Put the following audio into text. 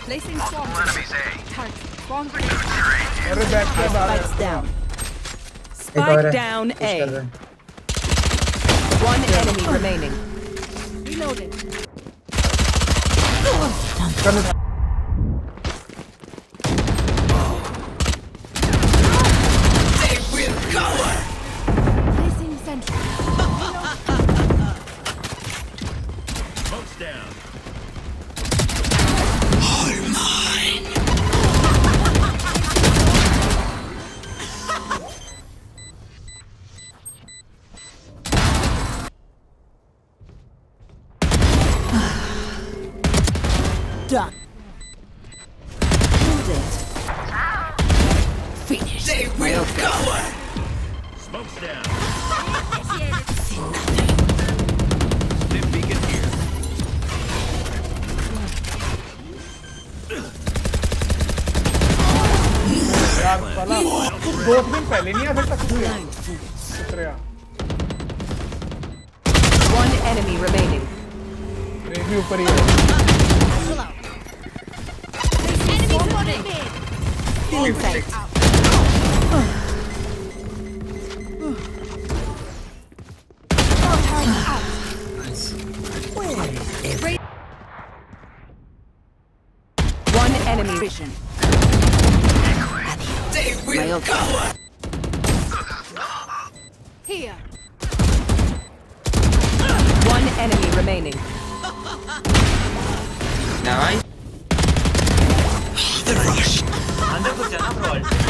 Placing swarm. Enemies A. Swarm grenade. Spike's down. Spike down A. One enemy remaining. Reloading. They will cover. Placing sentry. Smoke's down. Done. Hold it. Finish. They will cover. Smoke's down. See nothing. Stim beacon here. One enemy remaining. Enemy spotted. Feeling sight. One enemy vision. They will cover. Here. One enemy remaining. The rush. Anda kerjaan apa, Bol?